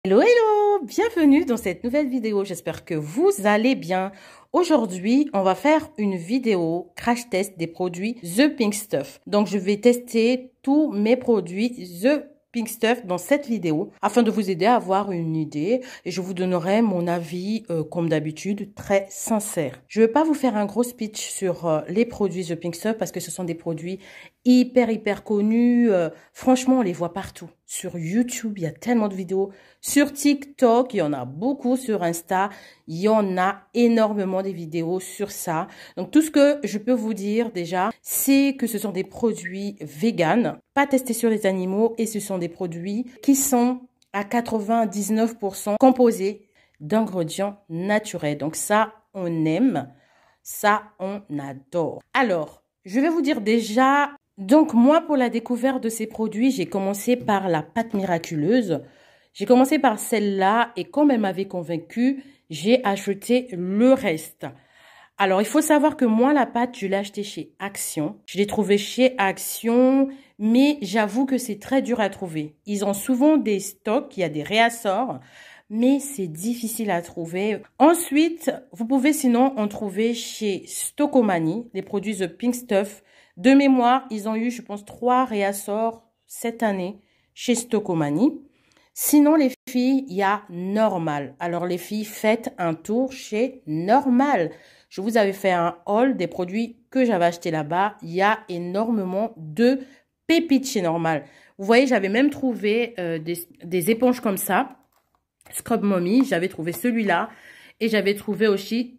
Hello, hello! Bienvenue dans cette nouvelle vidéo. J'espère que vous allez bien. Aujourd'hui, on va faire une vidéo crash test des produits The Pink Stuff. Donc, je vais tester tous mes produits The Pink Stuff dans cette vidéo afin de vous aider à avoir une idée et je vous donnerai mon avis comme d'habitude très sincère. Je ne vais pas vous faire un gros speech sur les produits The Pink Stuff parce que ce sont des produits hyper connus. Franchement, on les voit partout. Sur YouTube, il y a tellement de vidéos. Sur TikTok, il y en a beaucoup. Sur Insta, il y en a énormément des vidéos sur ça. Donc, tout ce que je peux vous dire déjà, c'est que ce sont des produits véganes, pas testés sur les animaux et ce sont des produits qui sont à 99% composés d'ingrédients naturels. Donc, ça, on aime. Ça, on adore. Alors, je vais vous dire déjà... Donc, moi, pour la découverte de ces produits, j'ai commencé par la pâte miraculeuse. J'ai commencé par celle-là et comme elle m'avait convaincue, j'ai acheté le reste. Alors, il faut savoir que moi, la pâte, je l'ai achetée chez Action. Je l'ai trouvée chez Action, mais j'avoue que c'est très dur à trouver. Ils ont souvent des stocks, il y a des réassorts, mais c'est difficile à trouver. Ensuite, vous pouvez sinon en trouver chez Stocomanie, les produits The Pink Stuff. De mémoire, ils ont eu, je pense, 3 réassorts cette année chez Stocomanie. Sinon, les filles, il y a Normal. Alors, les filles, faites un tour chez Normal. Je vous avais fait un haul des produits que j'avais achetés là-bas. Il y a énormément de pépites chez Normal. Vous voyez, j'avais même trouvé des éponges comme ça. Scrub Mommy, j'avais trouvé celui-là. Et j'avais trouvé aussi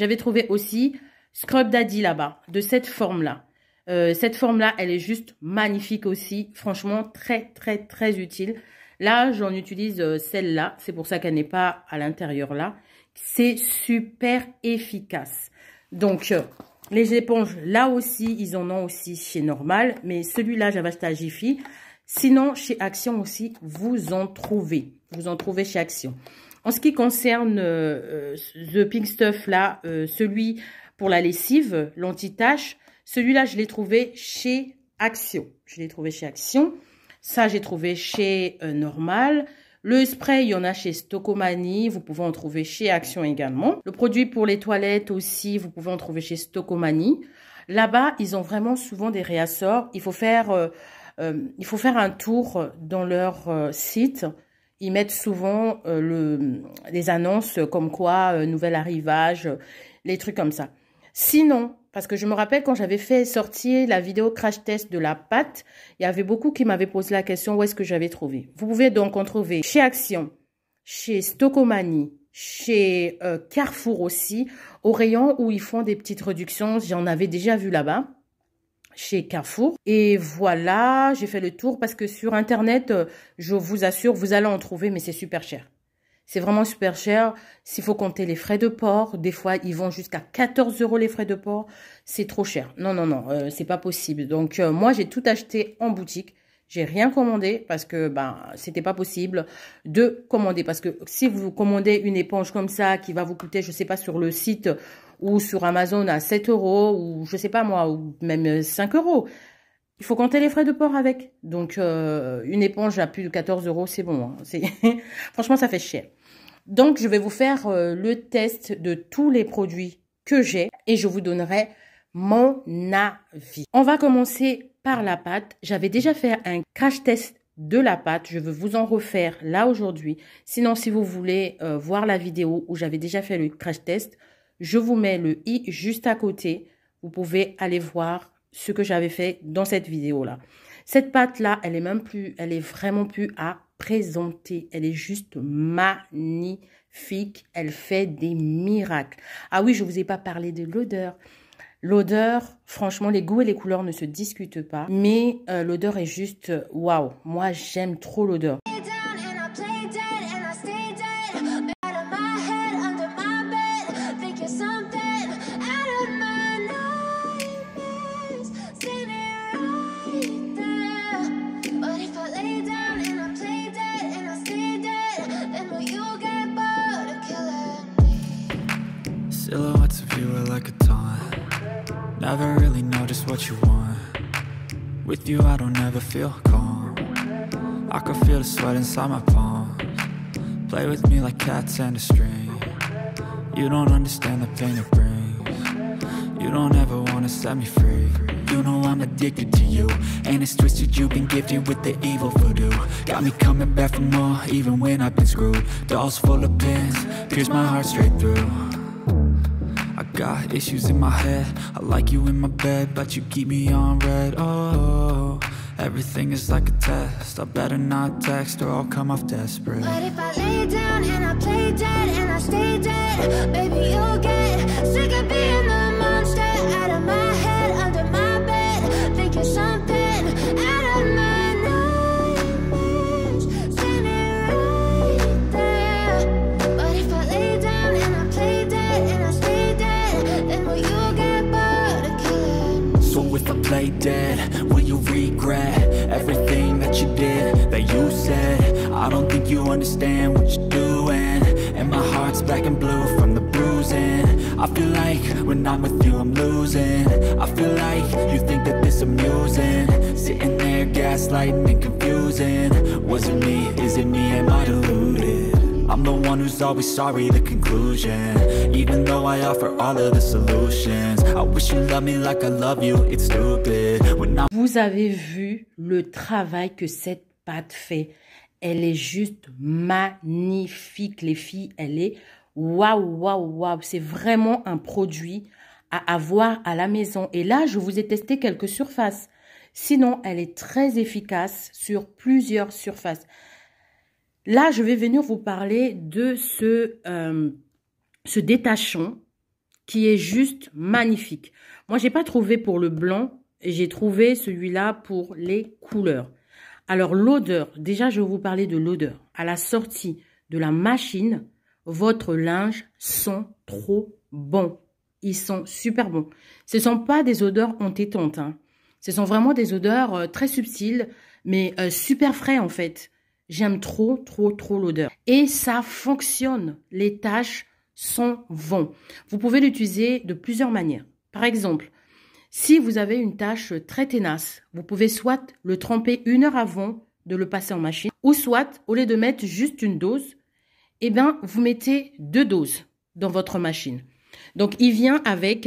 Scrub Daddy là-bas, de cette forme-là. Cette forme-là, elle est juste magnifique aussi. Franchement, très utile. Là, j'en utilise celle-là. C'est pour ça qu'elle n'est pas à l'intérieur là. C'est super efficace. Donc, les éponges, là aussi, ils en ont aussi chez Normal. Mais celui-là, j'avais acheté à Jiffy. Sinon, chez Action aussi, vous en trouvez. Vous en trouvez chez Action. En ce qui concerne The Pink Stuff là, celui pour la lessive, l'anti-tache, celui-là, je l'ai trouvé chez Action. Je l'ai trouvé chez Action. Ça, j'ai trouvé chez Normal. Le spray, il y en a chez Stocomanie. Vous pouvez en trouver chez Action également. Le produit pour les toilettes aussi, vous pouvez en trouver chez Stocomanie. Là-bas, ils ont vraiment souvent des réassorts. Il faut faire un tour dans leur site. Ils mettent souvent les annonces comme quoi, nouvel arrivage, les trucs comme ça. Sinon, parce que je me rappelle quand j'avais fait sortir la vidéo crash test de la pâte, il y avait beaucoup qui m'avaient posé la question où est-ce que j'avais trouvé. Vous pouvez donc en trouver chez Action, chez Stocomanie, chez Carrefour aussi, au rayon où ils font des petites réductions. J'en avais déjà vu là-bas, chez Carrefour. Et voilà, j'ai fait le tour parce que sur Internet, je vous assure, vous allez en trouver, mais c'est super cher. C'est vraiment super cher. S'il faut compter les frais de port, des fois, ils vont jusqu'à 14 € les frais de port. C'est trop cher. Non, c'est pas possible. Donc, moi, j'ai tout acheté en boutique. J'ai rien commandé parce que c'était pas possible de commander. Parce que si vous commandez une éponge comme ça qui va vous coûter, je sais pas, sur le site ou sur Amazon à 7 € ou je sais pas moi, ou même 5 €. Il faut compter les frais de port avec. Donc, une éponge à plus de 14 €, c'est bon. Hein. Franchement, ça fait cher. Donc, je vais vous faire le test de tous les produits que j'ai et je vous donnerai mon avis. On va commencer par la pâte. J'avais déjà fait un crash test de la pâte. Je vais vous en refaire là aujourd'hui. Sinon, si vous voulez voir la vidéo où j'avais déjà fait le crash test, je vous mets le i juste à côté. Vous pouvez aller voir ce que j'avais fait dans cette vidéo-là. Cette pâte-là, elle est vraiment plus à présenter. Elle est juste magnifique. Elle fait des miracles. Ah oui, je vous ai pas parlé de l'odeur. L'odeur, franchement, les goûts et les couleurs ne se discutent pas. Mais l'odeur est juste waouh. Moi, j'aime trop l'odeur. Silhouettes of you are like a taunt. Never really know just what you want. With you I don't ever feel calm. I can feel the sweat inside my palms. Play with me like cats and a string. You don't understand the pain it brings. You don't ever wanna set me free. You know I'm addicted to you, and it's twisted, you've been gifted with the evil voodoo. Got me coming back for more, even when I've been screwed. Dolls full of pins, pierce my heart straight through. I got issues in my head, I like you in my bed, but you keep me on red. Oh, everything is like a test, I better not text or I'll come off desperate. But if I lay down and I play dead and I stay dead, baby you'll get sick of being the monster out of my head, under my bed, thinking something out of my nightmares, standing right there. But if I lay down and I play dead and I stay dead, then will you get bored of killing? So if I play dead, will you regret everything that you did, that you said? I don't think you understand what you're doing, and my heart's black and blue from the bruising. I feel like when I'm with you I'm losing. I feel like you think that this amusing, sitting there gaslighting and confusing. Was it me? Is it me? Am I deluded? I'm the one who's always sorry, the conclusion. Even though I offer all of the solutions, I wish you loved me like I love you, it's stupid. Vous avez vu le travail que cette pâte fait. Elle est juste magnifique, les filles. Elle est waouh, waouh, waouh. C'est vraiment un produit à avoir à la maison. Et là, je vous ai testé quelques surfaces. Sinon, elle est très efficace sur plusieurs surfaces. Là, je vais venir vous parler de ce détachant qui est juste magnifique. Moi, j'ai pas trouvé pour le blanc, j'ai trouvé celui-là pour les couleurs. Alors, l'odeur, déjà, je vais vous parler de l'odeur. À la sortie de la machine, votre linge sent trop bon. Ils sont super bons. Ce ne sont pas des odeurs entêtantes, hein. Ce sont vraiment des odeurs très subtiles, mais super frais, en fait. J'aime trop, trop, trop l'odeur. Et ça fonctionne. Les taches sont vont. Vous pouvez l'utiliser de plusieurs manières. Par exemple, si vous avez une tache très tenace, vous pouvez soit le tremper 1 heure avant de le passer en machine, ou soit, au lieu de mettre juste une dose, eh bien, vous mettez 2 doses dans votre machine. Donc, il vient avec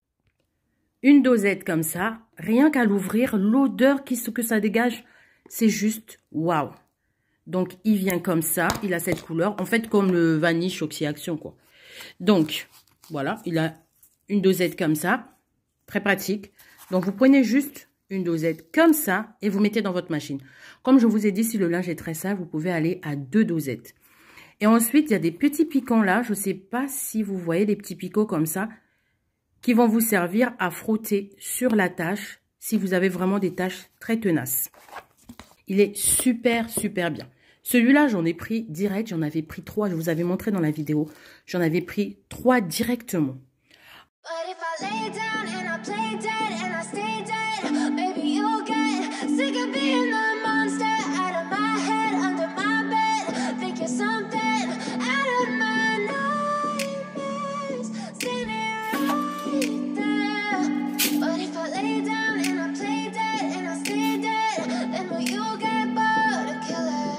une dosette comme ça. Rien qu'à l'ouvrir, l'odeur que ça dégage, c'est juste waouh. Donc, il vient comme ça. Il a cette couleur. En fait, comme le Vanish Oxy-Action, quoi. Donc, voilà. Il a une dosette comme ça. Très pratique. Donc, vous prenez juste une dosette comme ça et vous mettez dans votre machine. Comme je vous ai dit, si le linge est très sale, vous pouvez aller à 2 dosettes. Et ensuite, il y a des petits piquants là. Je ne sais pas si vous voyez des petits picots comme ça qui vont vous servir à frotter sur la tache si vous avez vraiment des taches très tenaces. Il est super, super bien. Celui-là, j'en ai pris direct. J'en avais pris 3. Je vous avais montré dans la vidéo. J'en avais pris 3 directement. But if I lay down and I play dead and I stay dead, baby you'll get sick of being the monster out of my head, under my bed, thinking something out of my nightmares, standing right there. But if I lay down and I play dead and I stay dead, then will you get bored of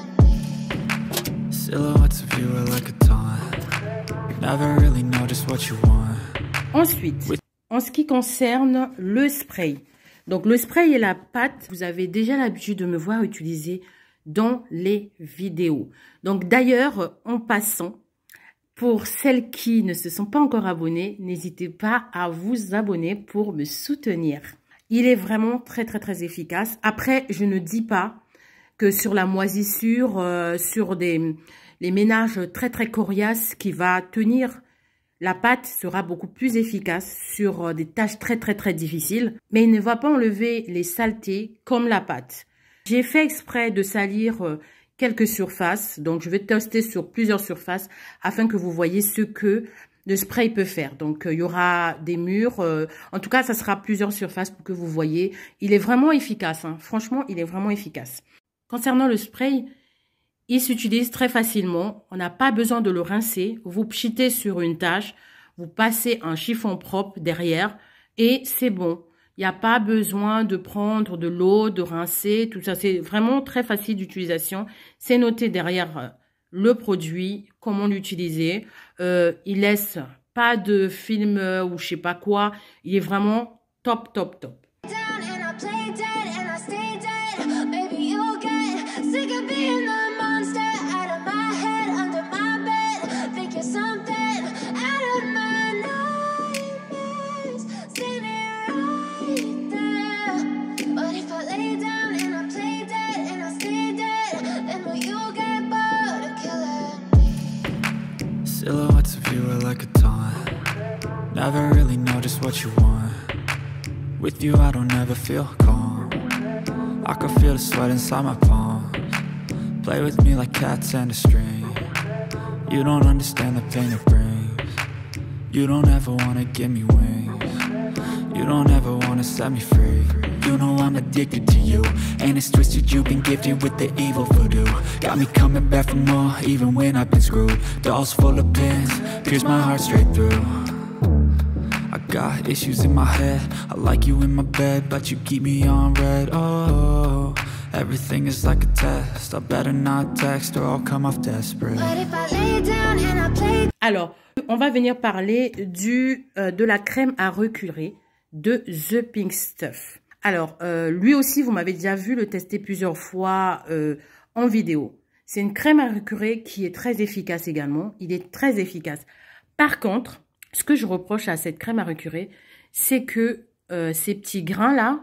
killing me? Silhouettes of you are like a taunt. Never really know just what you want. Ensuite, en ce qui concerne le spray. Donc, le spray et la pâte, vous avez déjà l'habitude de me voir utiliser dans les vidéos. Donc, d'ailleurs, en passant, pour celles qui ne se sont pas encore abonnées, n'hésitez pas à vous abonner pour me soutenir. Il est vraiment très, très, très efficace. Après, je ne dis pas que sur la moisissure, sur les ménages très, très coriaces qui va tenir. La pâte sera beaucoup plus efficace sur des tâches très, très, très difficiles. Mais il ne va pas enlever les saletés comme la pâte. J'ai fait exprès de salir quelques surfaces. Donc, je vais tester sur plusieurs surfaces afin que vous voyez ce que le spray peut faire. Donc, il y aura des murs. En tout cas, ça sera plusieurs surfaces pour que vous voyez. Il est vraiment efficace, hein. Franchement, il est vraiment efficace. Concernant le spray, il s'utilise très facilement. On n'a pas besoin de le rincer. Vous pchitez sur une tâche. Vous passez un chiffon propre derrière. Et c'est bon. Il n'y a pas besoin de prendre de l'eau, de rincer, tout ça. C'est vraiment très facile d'utilisation. C'est noté derrière le produit, comment l'utiliser. Il laisse pas de film ou je sais pas quoi. Il est vraiment top, top, top. Down and I play dead and I stay dead. Maybe you'll get sick of being the monster out of my head, under my bed. Think you're something out of my nightmares, standing right there. But if I lay down and I play dead and I stay dead, then will you get bored of killing me? Silhouettes of you are like a taunt. Never really know just what you want. With you I don't ever feel calm. I can feel the sweat inside my palms. Play with me like cats and a string. You don't understand the pain it brings. You don't ever wanna give me wings. You don't ever wanna set me free. You know I'm addicted to you, and it's twisted, you've been gifted with the evil voodoo. Got me coming back for more, even when I've been screwed. Dolls full of pins, pierce my heart straight through. I got issues in my head, I like you in my bed, but you keep me on red. Oh, everything is like a test, I better not text or I'll come off desperate. But if I lay down and I play. Alors, on va venir parler de la crème à reculer de The Pink Stuff. Alors, lui aussi, vous m'avez déjà vu le tester plusieurs fois en vidéo. C'est une crème à reculer qui est très efficace également. Il est très efficace. Par contre, ce que je reproche à cette crème à reculer, c'est que ces petits grains-là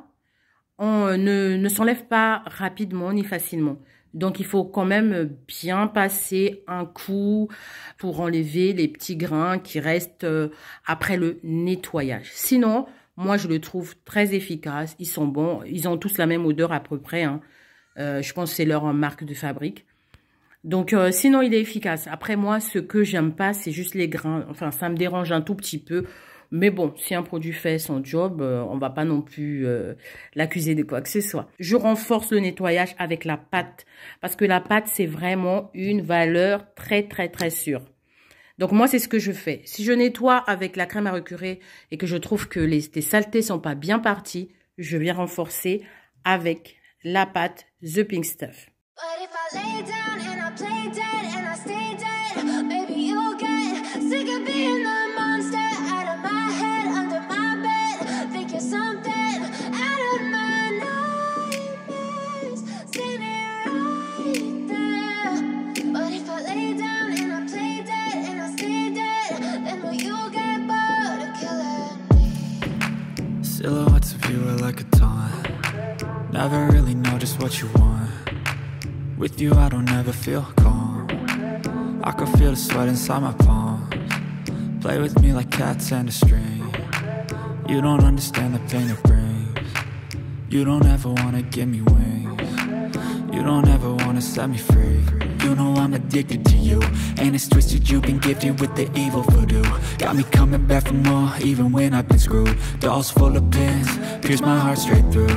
ne s'enlèvent pas rapidement ni facilement. Donc, il faut quand même bien passer un coup pour enlever les petits grains qui restent après le nettoyage. Sinon, moi, je le trouve très efficace. Ils sont bons. Ils ont tous la même odeur à peu près. Hein. Je pense que c'est leur marque de fabrique. Donc, sinon, il est efficace. Après, moi, ce que j'aime pas, c'est juste les grains. Enfin, ça me dérange un tout petit peu. Mais bon, si un produit fait son job, on va pas non plus l'accuser de quoi que ce soit. Je renforce le nettoyage avec la pâte. Parce que la pâte, c'est vraiment une valeur très, très, très sûre. Donc, moi, c'est ce que je fais. Si je nettoie avec la crème à reculer et que je trouve que les saletés sont pas bien parties, je viens renforcer avec la pâte The Pink Stuff. But if I lay down and I play dead and I stay dead, maybe you'll get sick of being the monster out of my head, under my bed. Think you're something out of my nightmares, standing right there. But if I lay down and I play dead and I stay dead, then will you get bored of killing me? Silhouettes of you are like a taunt. Never really know just what you want. With you I don't ever feel calm. I can feel the sweat inside my palms. Play with me like cats and a string. You don't understand the pain it brings. You don't ever wanna give me wings. You don't ever wanna set me free. You know I'm addicted to you, and it's twisted, you've been gifted with the evil voodoo. Got me coming back for more, even when I've been screwed. Dolls full of pins, pierce my heart straight through.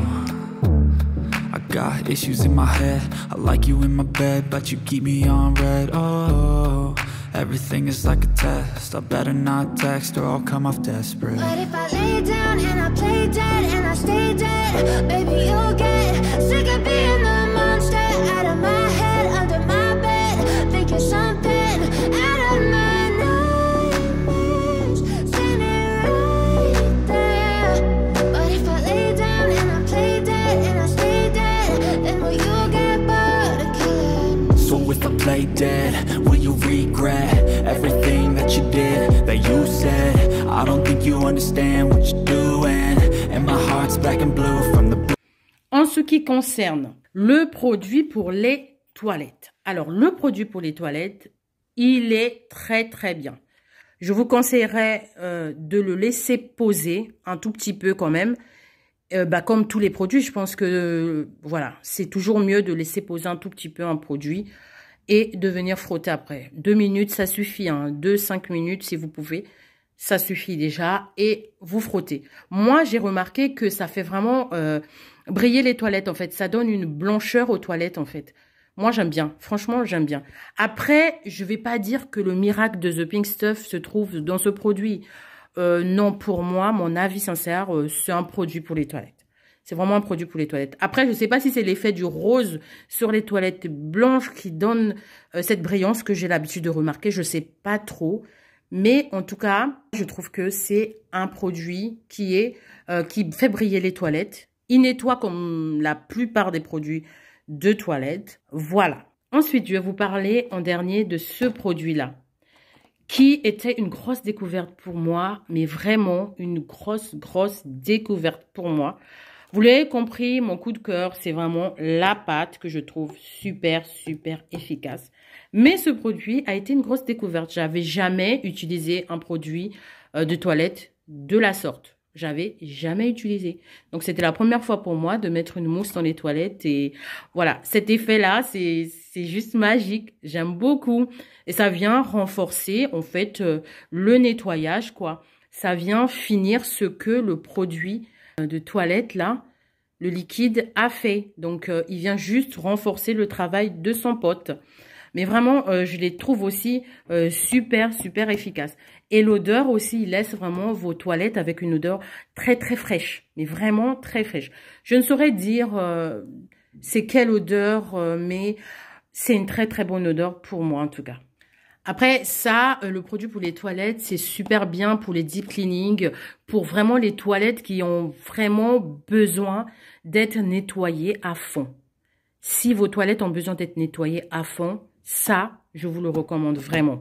I got issues in my head, I like you in my bed, but you keep me on red. Oh, everything is like a test, I better not text or I'll come off desperate. But if I lay down and I play dead and I stay dead, baby, you'll get sick of being the monster out of my head, under my bed. Think you're something out of my nightmares, standing right there. But if I lay down and I play dead and I stay dead, then will you get bored of killing me? So if I play dead, will you regret everything that you did, that you said? I don't think you understand what you're doing, and my heart's black and blue from the blue. En ce qui concerne le produit pour les toilettes. Alors, le produit pour les toilettes, il est très très bien. Je vous conseillerais de le laisser poser un tout petit peu quand même. Comme tous les produits, je pense que voilà, c'est toujours mieux de laisser poser un tout petit peu un produit et de venir frotter après. 2 minutes, ça suffit. 2-5 minutes si vous pouvez. Ça suffit déjà et vous frottez. Moi, j'ai remarqué que ça fait vraiment briller les toilettes en fait. Ça donne une blancheur aux toilettes en fait. Moi, j'aime bien. Franchement, j'aime bien. Après, je vais pas dire que le miracle de The Pink Stuff se trouve dans ce produit. Non, pour moi, mon avis sincère, c'est un produit pour les toilettes. C'est vraiment un produit pour les toilettes. Après, je ne sais pas si c'est l'effet du rose sur les toilettes blanches qui donne cette brillance que j'ai l'habitude de remarquer. Je ne sais pas trop. Mais en tout cas, je trouve que c'est un produit qui fait briller les toilettes. Il nettoie comme la plupart des produits de toilette. Voilà. Ensuite, je vais vous parler en dernier de ce produit-là, qui était une grosse découverte pour moi, mais vraiment une grosse découverte pour moi. Vous l'avez compris, mon coup de cœur, c'est vraiment la pâte que je trouve super efficace. Mais ce produit a été une grosse découverte. J'avais jamais utilisé un produit de toilette de la sorte. J'avais jamais utilisé. Donc, c'était la première fois pour moi de mettre une mousse dans les toilettes. Et voilà, cet effet-là, c'est juste magique. J'aime beaucoup. Et ça vient renforcer, en fait, le nettoyage, quoi. Ça vient finir ce que le produit de toilette, là, le liquide a fait. Donc, il vient juste renforcer le travail de son pote. Mais vraiment, je les trouve aussi super efficaces. Et l'odeur aussi, il laisse vraiment vos toilettes avec une odeur très fraîche. Mais vraiment très fraîche. Je ne saurais dire c'est quelle odeur, mais c'est une très bonne odeur pour moi en tout cas. Après ça, le produit pour les toilettes, c'est super bien pour les deep cleaning, pour vraiment les toilettes qui ont vraiment besoin d'être nettoyées à fond. Si vos toilettes ont besoin d'être nettoyées à fond, ça, je vous le recommande vraiment.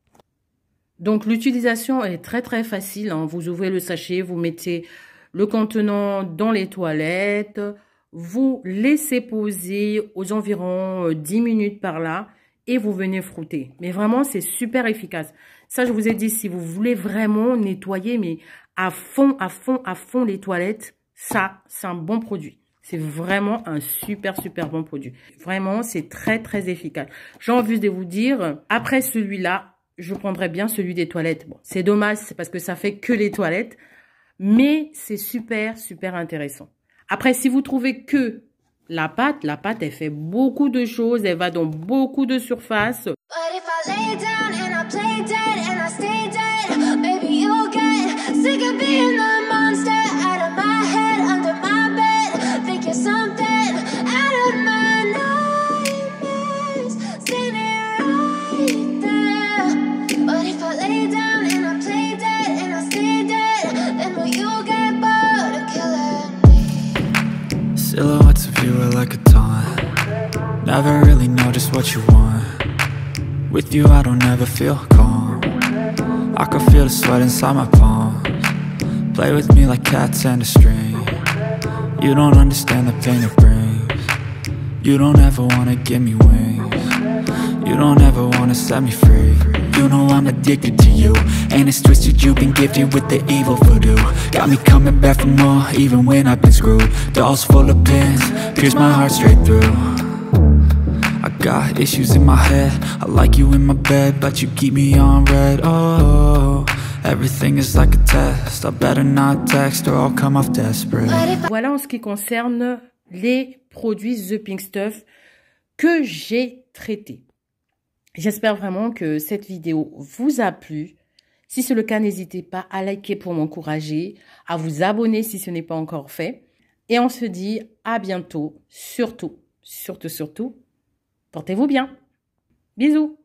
Donc, l'utilisation est très facile, hein. Vous ouvrez le sachet, vous mettez le contenant dans les toilettes, vous laissez poser aux environs 10 minutes par là et vous venez frotter. Mais vraiment, c'est super efficace. Ça, je vous ai dit, si vous voulez vraiment nettoyer, mais à fond les toilettes, ça, c'est un bon produit. C'est vraiment un super bon produit. Vraiment, c'est très efficace. J'ai envie de vous dire, après celui-là, je prendrais bien celui des toilettes. Bon, c'est dommage, c'est parce que ça fait que les toilettes. Mais c'est super intéressant. Après, si vous trouvez que la pâte, elle fait beaucoup de choses. Elle va dans beaucoup de surfaces. But if I lay down and I play dead and I stay dead, maybe you'll get sick of being the monster out of my head, under my bed. Think you're something out of my nightmares, standing right there. But if I lay down and I play dead and I stay dead, then will you get bored of killing me? Silhouettes of you are like a taunt. Never really know just what you want. With you I don't ever feel calm. I can feel the sweat inside my palms. Play with me like cats and a string. You don't understand the pain it brings. You don't ever wanna give me wings. You don't ever wanna set me free. You know I'm addicted to you, and it's twisted, you've been gifted with the evil voodoo. Got me coming back for more, even when I've been screwed. Dolls full of pins, pierce my heart straight through. I got issues in my head, I like you in my bed, but you keep me on red. Oh, everything is like a test, I better not text or I'll come off desperate. Voilà en ce qui concerne les produits The Pink Stuff que j'ai traités. J'espère vraiment que cette vidéo vous a plu. Si c'est le cas, n'hésitez pas à liker pour m'encourager, à vous abonner si ce n'est pas encore fait. Et on se dit à bientôt. Surtout, portez-vous bien. Bisous.